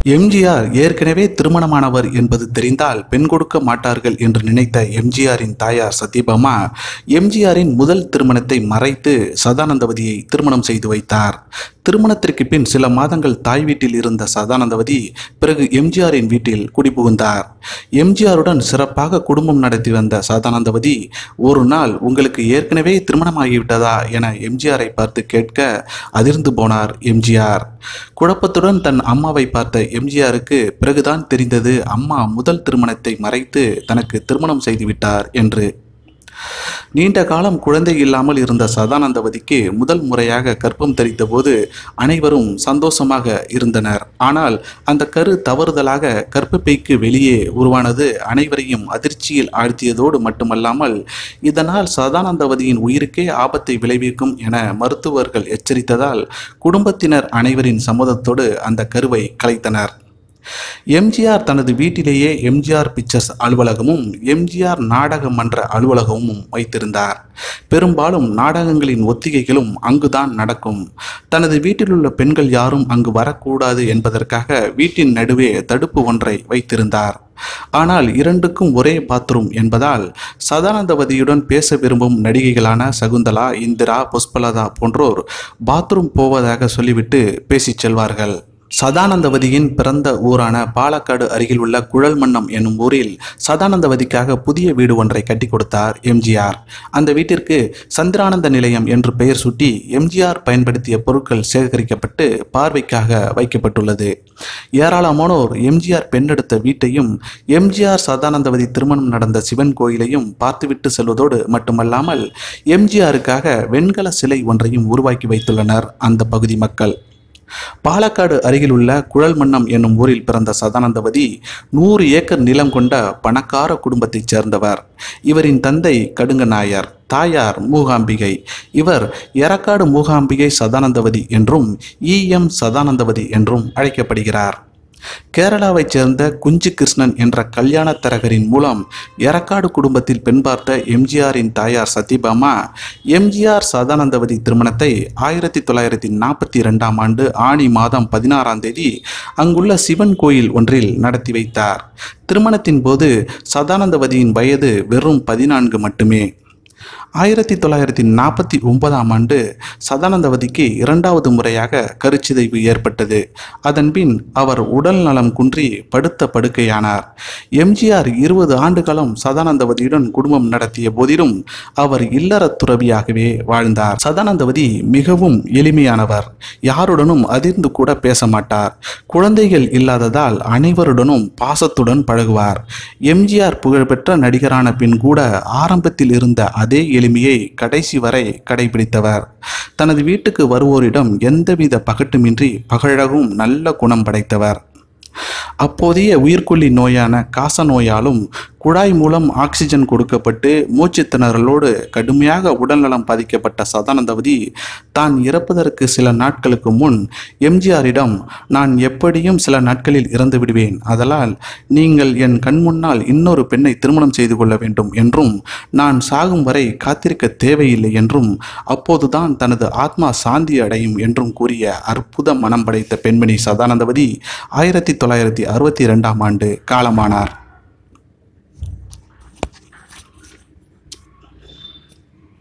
எம்ஜிஆர் ஏற்கனவே திருமணமானவர் என்பது தெரிந்தால் பெண் கொடுக்க மாட்டார்கள் என்று நினைத்த எம்ஜிஆரின் தாயார் சத்யபாமா எம்ஜிஆரின் முதல் திருமணத்தை மறைத்து சதானந்தவதியை திருமணம் செய்து வைத்தார். திருமணத்திற்கு பின் சில மாதங்கள் தாய் வீட்டில் இருந்த சதானந்தவதி பிறகு எம்ஜிஆரின் வீட்டில் குடிபுகுந்தார். எம்ஜிஆருடன் சிறப்பாக குடும்பம் நடத்தி வந்த சதானந்தவதி ஒரு நாள், உங்களுக்கு ஏற்கனவே திருமணமாகிவிட்டதா என எம்ஜிஆரை பார்த்து கேட்க அதிர்ந்து போனார் எம்ஜிஆர். குழப்பத்துடன் தன் அம்மாவை பார்த்த எம்ஜிஆருக்கு பிறகுதான் தெரிந்தது அம்மா முதல் திருமணத்தை மறைத்து தனக்கு திருமணம் செய்துவிட்டார் என்று. நீண்ட காலம் குழந்தை இல்லாமல் இருந்த சதானந்தவதிக்கு முதல் முறையாக கர்ப்பம் தரித்த போது அனைவரும் சந்தோஷமாக இருந்தனர். ஆனால் அந்த கரு தவறுதலாக கர்ப்பப்பைக்கு வெளியே உருவானது அனைவரையும் அதிர்ச்சியில் ஆழ்த்தியதோடு மட்டுமல்லாமல் இதனால் சதானந்தவதியின் உயிருக்கே ஆபத்தை விளைவிக்கும் என மருத்துவர்கள் எச்சரித்ததால் குடும்பத்தினர் அனைவரின் சம்மதத்தோடு அந்த கருவை கலைத்தனர். எம்ஜிஆர் தனது வீட்டிலேயே எம்ஜிஆர் பிக்சர்ஸ் அலுவலகமும் எம்ஜிஆர் நாடக மன்ற அலுவலகமும் வைத்திருந்தார். பெரும்பாலும் நாடகங்களின் ஒத்திகைகளும் அங்குதான் நடக்கும். தனது வீட்டிலுள்ள பெண்கள் யாரும் அங்கு வரக்கூடாது என்பதற்காக வீட்டின் நடுவே தடுப்பு ஒன்றை வைத்திருந்தார். ஆனால் இரண்டுக்கும் ஒரே பாத்ரூம் என்பதால் சதானந்தவதியுடன் பேச விரும்பும் நடிகைகளான சகுந்தலா, இந்திரா, புஷ்பலதா போன்றோர் பாத்ரூம் போவதாக சொல்லிவிட்டு பேசிச் செல்வார்கள். சதானந்தவதியின் பிறந்த ஊரான பாலக்காடு அருகில் உள்ள குழல்மன்னம் என்னும் ஊரில் சதானந்தவதிக்காக புதிய வீடு ஒன்றை கட்டி கொடுத்தார் எம்ஜிஆர். அந்த வீட்டிற்கு சந்திரானந்த நிலையம் என்று பெயர் சூட்டி எம்ஜிஆர் பயன்படுத்திய பொருட்கள் சேகரிக்கப்பட்டு பார்வைக்காக வைக்கப்பட்டுள்ளது. ஏராளமானோர் எம்ஜிஆர் பெண்ணெடுத்த வீட்டையும் எம்ஜிஆர் சதானந்தவதி திருமணம் நடந்த சிவன் கோயிலையும் பார்த்துவிட்டு செல்வதோடு மட்டுமல்லாமல் எம்ஜிஆருக்காக வெண்கல சிலை ஒன்றையும் உருவாக்கி வைத்துள்ளனர் அந்த பகுதி மக்கள். பாலக்காடு அருகில் உள்ள குழல்மன்னம் என்னும் ஊரில் பிறந்த சதானந்தவதி 100 ஏக்கர் நிலம் கொண்ட பணக்கார குடும்பத்தைச் சேர்ந்தவர். இவரின் தந்தை கடுங்க நாயர், தாயார் மூகாம்பிகை. இவர் எரக்காடு மூகாம்பிகை சதானந்தவதி என்றும் ஈஎம் சதானந்தவதி என்றும் அழைக்கப்படுகிறார். கேரளாவைச் சேர்ந்த குஞ்சு கிருஷ்ணன் என்ற கல்யாண தரகரின் மூலம் எரக்காடு குடும்பத்தில் பெண் பார்த்த எம்ஜிஆரின் தாயார் சத்யபாமா எம்ஜிஆர் சதானந்தவதி திருமணத்தை 1942ஆம் ஆண்டு ஆனி மாதம் 16ஆம் தேதி அங்குள்ள சிவன் கோயில் ஒன்றில் நடத்தி வைத்தார். திருமணத்தின் போது சதானந்தவதியின் வயது வெறும் 14 மட்டுமே. 1949ஆம் ஆண்டு சதானந்தவதிக்கு 2வது முறையாக கருச்சிதைவு ஏற்பட்டது. அதன்பின் அவர் உடல் நலம் குன்றி படுத்த படுக்கையானார். எம்ஜிஆர் 20 ஆண்டு காலம் சதானந்தவதியுடன் குடும்பம் நடத்திய போதிலும் அவர் இல்லற துறவியாகவே வாழ்ந்தார். சதானந்தவதி மிகவும் எளிமையானவர். யாருடனும் அதிர்ந்து கூட பேச மாட்டார். குழந்தைகள் இல்லாததால் அனைவருடனும் பாசத்துடன் பழகுவார். எம்ஜிஆர் புகழ்பெற்ற நடிகரான பின் கூட ஆரம்பத்தில் இருந்த அதே எளிமையை கடைசி வரை கடைபிடித்தவர். தனது வீட்டுக்கு வருவோரிடம் எந்தவித பகட்டுமின்றி பகழகும் நல்ல குணம் படைத்தவர். அப்போதைய உயிர்கொல்லி நோயான காச நோயாலும் குழாய் மூலம் ஆக்சிஜன் கொடுக்கப்பட்டு மூச்சு திணறலோடு கடுமையாக உடல்நலம் பாதிக்கப்பட்ட சதானந்தவதி தான் இறப்பதற்கு சில நாட்களுக்கு முன் எம்ஜிஆரிடம், நான் எப்படியும் சில நாட்களில் இறந்து விடுவேன், அதனால் நீங்கள் என் கண் முன்னால் இன்னொரு பெண்ணை திருமணம் செய்து கொள்ள வேண்டும் என்றும் நான் சாகும் வரை காத்திருக்க தேவையில்லை என்றும் அப்போதுதான் தனது ஆத்மா சாந்தி அடையும் என்றும் கூறிய அற்புத மனம் படைத்த பெண்மணி சதானந்தவதி 1962ஆம் ஆண்டு காலமானார்.